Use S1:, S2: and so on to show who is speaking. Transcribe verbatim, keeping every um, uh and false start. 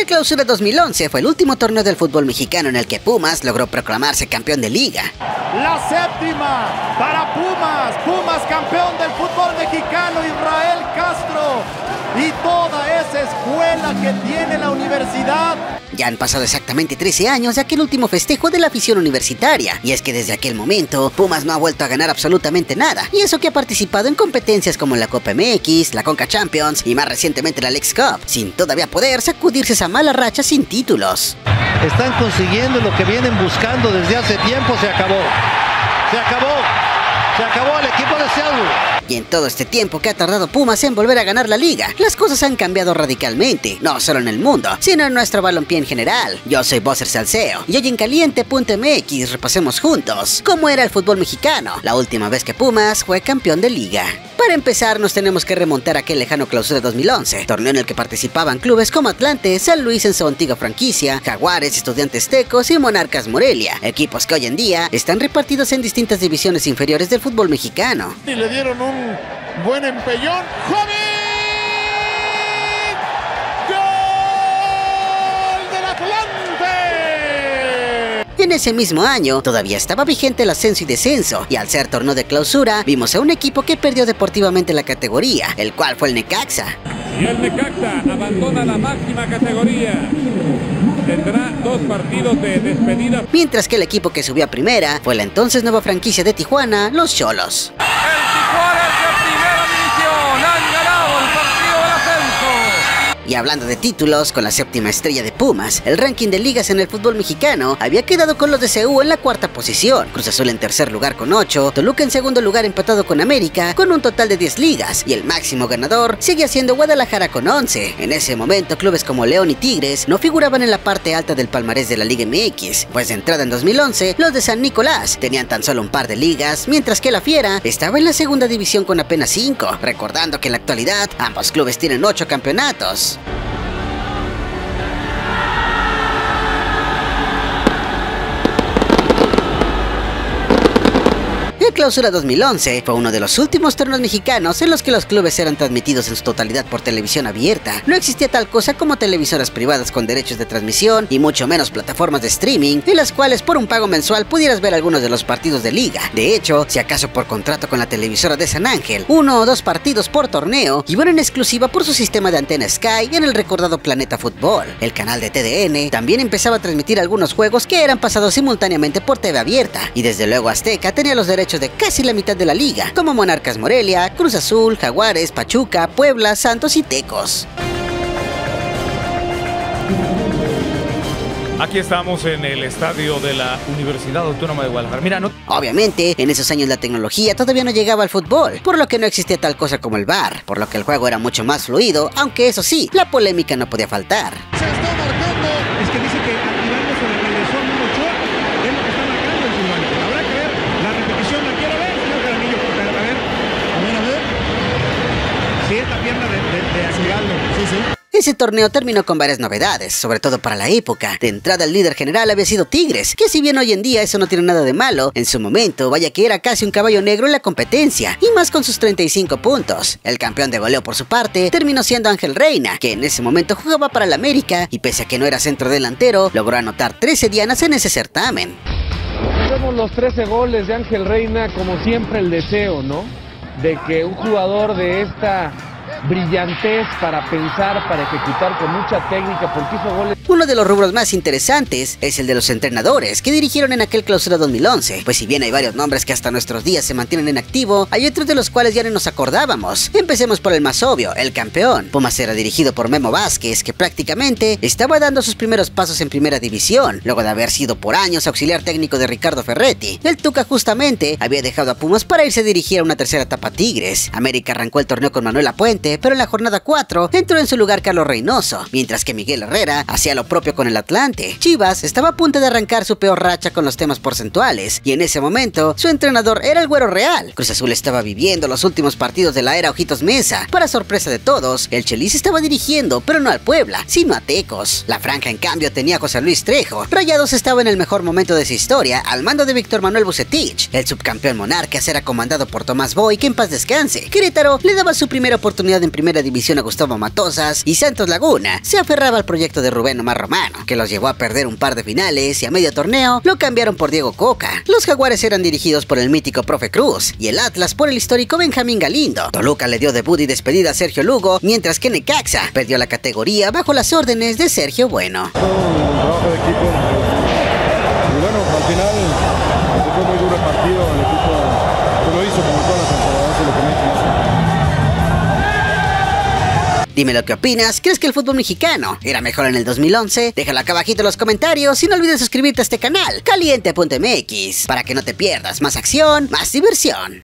S1: El Clausura dos mil once fue el último torneo del fútbol mexicano en el que Pumas logró proclamarse campeón de liga.
S2: La séptima para Pumas, Pumas campeón del fútbol mexicano, Israel Castro y toda esa escuela que tiene la universidad.
S1: Ya han pasado exactamente trece años de aquel último festejo de la afición universitaria, y es que desde aquel momento Pumas no ha vuelto a ganar absolutamente nada, y eso que ha participado en competencias como la Copa M X, la Conca Champions y más recientemente la Leagues Cup, sin todavía poder sacudirse esa mala racha sin títulos.
S3: Están consiguiendo lo que vienen buscando desde hace tiempo. Se acabó, se acabó, se acabó el equipo de Seattle.
S1: Y en todo este tiempo que ha tardado Pumas en volver a ganar la liga, las cosas han cambiado radicalmente, no solo en el mundo, sino en nuestro balompié en general. Yo soy Bosser Salceo, y hoy en Caliente punto M X repasemos juntos cómo era el fútbol mexicano la última vez que Pumas fue campeón de liga. Para empezar, nos tenemos que remontar a aquel lejano Clausura dos mil once, torneo en el que participaban clubes como Atlante, San Luis en su antigua franquicia, Jaguares, Estudiantes Tecos y Monarcas Morelia, equipos que hoy en día están repartidos en distintas divisiones inferiores del fútbol mexicano.
S2: Y le dieron un buen empellón. ¡Joven! ¡Gol del Atlante!
S1: En ese mismo año, todavía estaba vigente el ascenso y descenso, y al ser torneo de clausura, vimos a un equipo que perdió deportivamente la categoría, el cual fue el Necaxa.
S4: Y el Necaxa abandona la máxima categoría. Tendrá dos partidos de despedida.
S1: Mientras que el equipo que subió a primera fue la entonces nueva franquicia de Tijuana, los Xolos.
S4: El Tijuana es de primera división. Han ganado el partido del ascenso.
S1: Y hablando de títulos, con la séptima estrella de Pumas, el ranking de ligas en el fútbol mexicano había quedado con los de C U en la cuarta posición, Cruz Azul en tercer lugar con ocho, Toluca en segundo lugar empatado con América con un total de diez ligas, y el máximo ganador sigue siendo Guadalajara con once. En ese momento, clubes como León y Tigres no figuraban en la parte alta del palmarés de la Liga M X, pues de entrada en dos mil once, los de San Nicolás tenían tan solo un par de ligas, mientras que la Fiera estaba en la segunda división con apenas cinco, recordando que en la actualidad ambos clubes tienen ocho campeonatos. El Clausura dos mil once fue uno de los últimos torneos mexicanos en los que los clubes eran transmitidos en su totalidad por televisión abierta. No existía tal cosa como televisoras privadas con derechos de transmisión y mucho menos plataformas de streaming en las cuales por un pago mensual pudieras ver algunos de los partidos de liga. De hecho, si acaso por contrato con la televisora de San Ángel, uno o dos partidos por torneo iban en exclusiva por su sistema de antena Sky en el recordado Planeta Fútbol. El canal de T D N también empezaba a transmitir algunos juegos que eran pasados simultáneamente por T V abierta, y desde luego Azteca tenía los derechos de casi la mitad de la liga, como Monarcas Morelia, Cruz Azul, Jaguares, Pachuca, Puebla, Santos y Tecos.
S5: Aquí estamos en el estadio de la Universidad Autónoma de Guadalajara. Mira, no...
S1: Obviamente, en esos años la tecnología todavía no llegaba al fútbol, por lo que no existía tal cosa como el V A R, por lo que el juego era mucho más fluido, aunque eso sí, la polémica no podía faltar.
S2: Se está marcando.
S6: Es que dice que activando sobre el regresó número ocho es lo que está marcando el Silvano. Habrá que ver la repetición. ¿La quiere ver, señor Jaramillo? A ver, a ver, a ver, a ver. Sí, esta pierna de, de, de Aguilardo. Sí, sí.
S1: Ese torneo terminó con varias novedades, sobre todo para la época. De entrada, el líder general había sido Tigres, que si bien hoy en día eso no tiene nada de malo, en su momento vaya que era casi un caballo negro en la competencia, y más con sus treinta y cinco puntos. El campeón de goleo por su parte terminó siendo Ángel Reina, que en ese momento jugaba para el América, y pese a que no era centro delantero, logró anotar trece dianas en ese certamen.
S7: Vemos los trece goles de Ángel Reina, como siempre el deseo, ¿no? De que un jugador de esta brillantez para pensar, para ejecutar con mucha técnica, porque hizo goles.
S1: Uno de los rubros más interesantes es el de los entrenadores que dirigieron en aquel Clausura dos mil once, pues si bien hay varios nombres que hasta nuestros días se mantienen en activo, hay otros de los cuales ya no nos acordábamos. Empecemos por el más obvio, el campeón. Pumas era dirigido por Memo Vázquez, que prácticamente estaba dando sus primeros pasos en primera división, luego de haber sido por años auxiliar técnico de Ricardo Ferretti. El Tuca justamente había dejado a Pumas para irse a dirigir a una tercera etapa a Tigres. América arrancó el torneo con Manuel Apuente, pero en la jornada cuatro entró en su lugar Carlos Reynoso, mientras que Miguel Herrera hacía lo propio con el Atlante. Chivas estaba a punto de arrancar su peor racha con los temas porcentuales, y en ese momento su entrenador era el Güero Real. Cruz Azul estaba viviendo los últimos partidos de la era Ojitos Mesa. Para sorpresa de todos, el Chelis estaba dirigiendo, pero no al Puebla, sino a Tecos. La franja, en cambio, tenía a José Luis Trejo. Rayados estaba en el mejor momento de su historia, al mando de Víctor Manuel Vucetich. El subcampeón Monarcas era comandado por Tomás Boy, que en paz descanse. Querétaro le daba su primera oportunidad en primera división a Gustavo Matosas, y Santos Laguna se aferraba al proyecto de Rubén Omar Romano, que los llevó a perder un par de finales, y a medio torneo lo cambiaron por Diego Coca. Los Jaguares eran dirigidos por el mítico Profe Cruz, y el Atlas por el histórico Benjamín Galindo. Toluca le dio debut y despedida a Sergio Lugo, mientras que Necaxa perdió la categoría bajo las órdenes de Sergio Bueno.
S8: Todo un trabajo de equipo, y bueno, al final fue muy duro el partido, el equipo lo hizo como todas las temporadas, lo que me hizo.
S1: Dime lo que opinas. ¿Crees que el fútbol mexicano era mejor en el dos mil once? Déjalo acá abajito en los comentarios y no olvides suscribirte a este canal, caliente punto m x, para que no te pierdas más acción, más diversión.